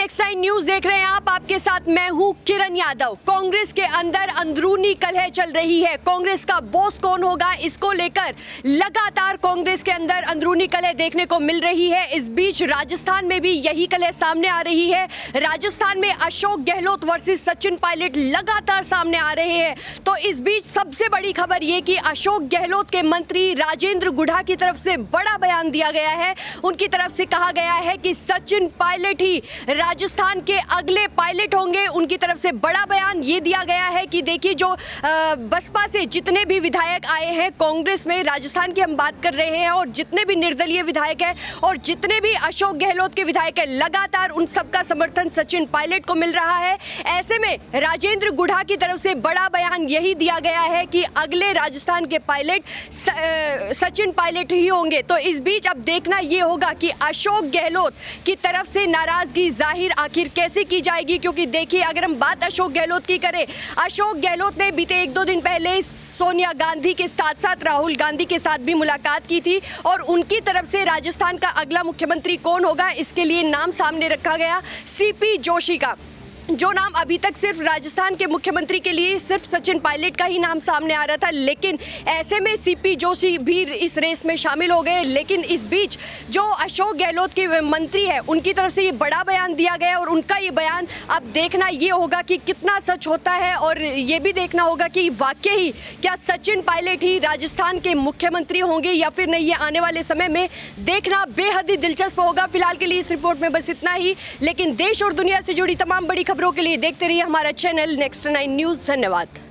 Next 9 news देख रहे हैं आप। आपके साथ मैं हूं किरण यादव। कांग्रेस के अंदर अंदरूनी कलह चल रही है। कांग्रेस का बॉस कौन होगा, इसको लेकर लगातार कांग्रेस के अंदर अंदरूनी कलह देखने को मिल रही है। इस बीच राजस्थान में भी यही कलह सामने आ रही है। राजस्थान में अशोक गहलोत वर्सेस सचिन पायलट लगातार सामने आ रहे हैं। तो इस बीच सबसे बड़ी खबर यह कि अशोक गहलोत के मंत्री राजेंद्र गुढ़ा की तरफ से बड़ा बयान दिया गया है। उनकी तरफ से कहा गया है कि सचिन पायलट ही राजस्थान के अगले पायलट होंगे। उनकी तरफ से बड़ा बयान ये दिया गया है कि देखिए, जो बसपा से जितने भी विधायक आए हैं कांग्रेस में, राजस्थान की हम बात कर रहे हैं, और जितने भी निर्दलीय विधायक हैं और जितने भी अशोक गहलोत के विधायक हैं, लगातार उन सबका समर्थन सचिन पायलट को मिल रहा है। ऐसे में राजेंद्र गुढ़ा की तरफ से बड़ा बयान यही दिया गया है कि अगले राजस्थान के पायलट सचिन पायलट ही होंगे। तो इस बीच अब देखना यह होगा कि अशोक गहलोत की तरफ से नाराजगी जाहिर आखिर कैसे की जाएगी। क्योंकि देखिए, अगर हम बात अशोक गहलोत की करें, अशोक गहलोत ने बीते 1-2 दिन पहले सोनिया गांधी के साथ साथ राहुल गांधी के साथ भी मुलाकात की थी और उनकी तरफ से राजस्थान का अगला मुख्यमंत्री कौन होगा, इसके लिए नाम सामने रखा गया सीपी जोशी का। जो नाम अभी तक सिर्फ राजस्थान के मुख्यमंत्री के लिए सिर्फ सचिन पायलट का ही नाम सामने आ रहा था, लेकिन ऐसे में सीपी जोशी भी इस रेस में शामिल हो गए। लेकिन इस बीच जो अशोक गहलोत के मंत्री है, उनकी तरफ से ये बड़ा बयान दिया गया और उनका ये बयान अब देखना ये होगा कि कितना सच होता है, और ये भी देखना होगा कि वाकई ही क्या सचिन पायलट ही राजस्थान के मुख्यमंत्री होंगे या फिर नहीं। ये आने वाले समय में देखना बेहद ही दिलचस्प होगा। फिलहाल के लिए इस रिपोर्ट में बस इतना ही, लेकिन देश और दुनिया से जुड़ी तमाम बड़ी खबरों के लिए देखते रहिए हमारा चैनल नेक्स्ट 9 न्यूज़। धन्यवाद।